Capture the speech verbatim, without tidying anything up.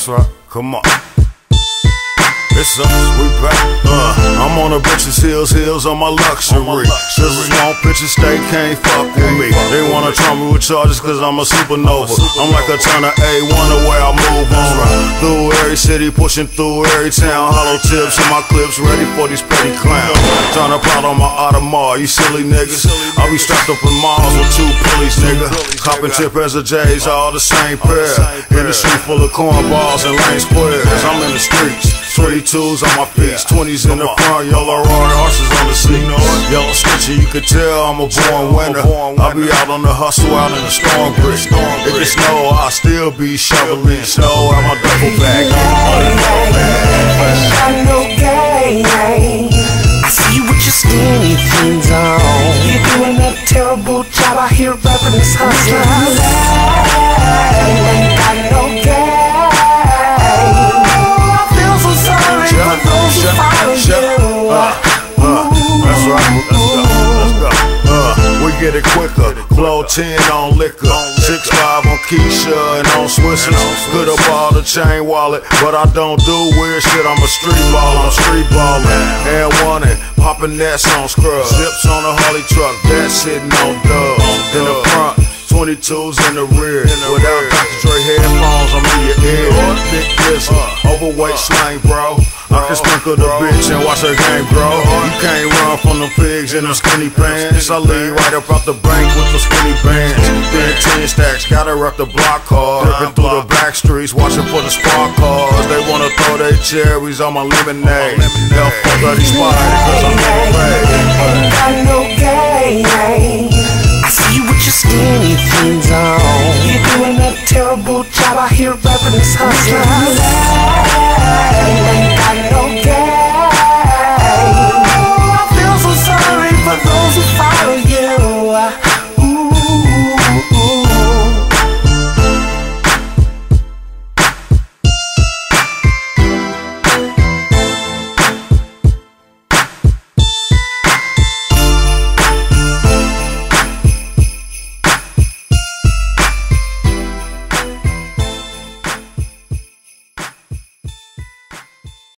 That's right, come on. It's us, we back. Uh, I'm on the bitches' heels, heels on my luxury. Sisters want pictures, they can't fuck with me. They wanna try me with charges cause I'm a supernova. I'm like a ton of A one the way I move on. Through every city, pushing through every town. Hollow tips in my clips, ready for these petty clowns. Trying to plot on my Audemars, you silly niggas. I'll be strapped up in Mars with two pulleys, nigga. Copping tip as a J's, all the same pair. In the street full of cornballs and lane squares. I'm in the streets. twenty-twos on my feet, twenties in the front, yellow roaring horses on the seat. Yellow stitcher, you could tell I'm a born winner. I'll be out on the hustle, out in the storm brick. If it snow, I'll still be shoveling snow out my duffel bag. I know gang. I see you with your skinny jeans on. You're doing a terrible job out here rapping this hustler. Ain't got no gang. Get it quicker, blow ten on liquor, six five on Keisha and on Swissers. Could have bought a chain wallet, but I don't do weird shit. I'm a street baller, I'm street ballin', and one it, poppin' nets on scrubs, zips on a Harley truck, that's sitting on dubs. In the front, twenty-twos in the rear, without Doctor Dre headphones, I'm in your ear. Thick blizzard, overweight slang, bro. I can sprinkle the bitch and watch her game grow. You can't run from them pigs in them skinny pants. I leave right up out the bank with the skinny bands. Then ten stacks, gotta rep the block hard. Dipping through the back streets, watching for the spark cars. They wanna throw their cherries on my lemonade. They'll fuck up these spiders cause I'm on the